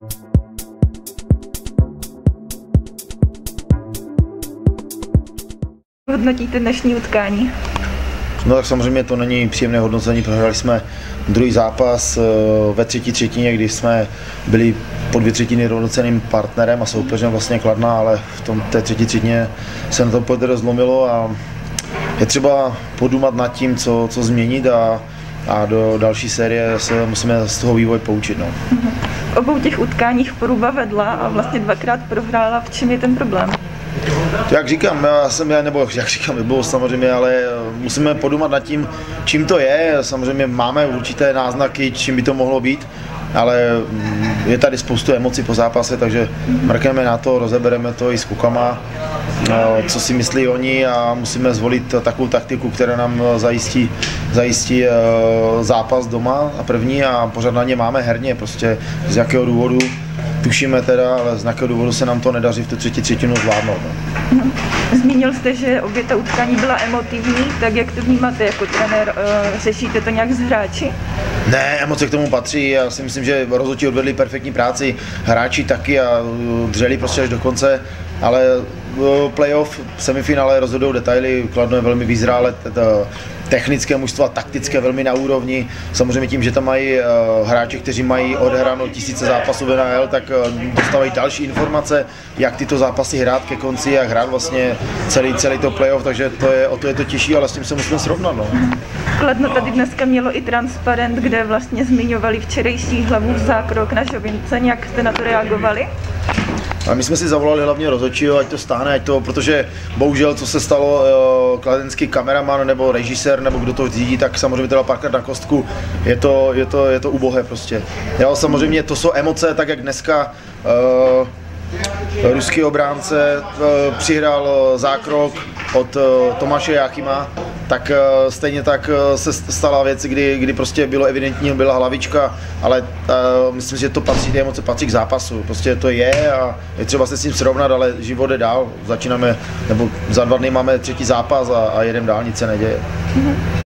Hodnotíte dnešní utkání? No tak samozřejmě to není příjemné hodnocení, prohráli jsme druhý zápas ve třetí třetině, kdy jsme byli po 2/3 rovnocenným partnerem a soupeřem vlastně Kladna, ale v té třetí třetině se na to podařilo zlomilo a je třeba podumat nad tím, co změnit a do další série se musíme z toho vývoje poučit. No. V obou těch utkáních Poruba vedla a vlastně dvakrát prohrála. V čem je ten problém? Jak říkám, bylo samozřejmě, ale musíme podumat nad tím, čím to je. Samozřejmě máme určité náznaky, čím by to mohlo být, ale je tady spoustu emocí po zápase, takže mrkneme na to, rozebereme to i s klukama, co si myslí oni a musíme zvolit takovou taktiku, která nám zajistí zápas doma a první a pořád na ně máme herně, prostě z jakého důvodu. Tušíme teda, ale z nějakého důvodu se nám to nedaří v tu třetí třetinu zvládnout. No. Zmínil jste, že obě ta utkání byla emotivní, tak jak to vnímáte jako trenér? Řešíte to nějak s hráči? Ne, emoce k tomu patří, já si myslím, že rozhodčí odvedli perfektní práci, hráči taky a dřeli prostě až do konce, ale playoff, semifinále rozhodují detaily, Kladno je velmi vyzrále, technické mužstva, taktické velmi na úrovni. Samozřejmě tím, že tam mají hráči, kteří mají odehráno tisíce zápasů v NHL, tak dostávají další informace, jak tyto zápasy hrát ke konci, jak hrát vlastně celý to playoff, takže o to je to těžší, ale s tím se musíme srovnat. No. Kladno tady dneska mělo i transparent, kde vlastně zmiňovali včerejší hlavu v zákrok na Žovince, jak jste na to reagovali? A my jsme si zavolali hlavně rozhodčího, ať to stáhne, protože bohužel, co se stalo, kladenský kameraman nebo režisér, nebo kdo to řídí, tak samozřejmě teda párkrát na kostku, je to ubohé prostě. Jo, samozřejmě to jsou emoce, tak jak dneska ruský obránce přihrál zákrok od Tomáše Jáchyma, tak stejně tak se stala věc, kdy prostě bylo evidentní, byla hlavička, ale myslím, že to patří, ty emoce patří k zápasu. Prostě to je a je třeba se s tím srovnat, ale život jde dál. Začínáme, nebo za 2 dny máme třetí zápas a jedem dál, nic se neděje.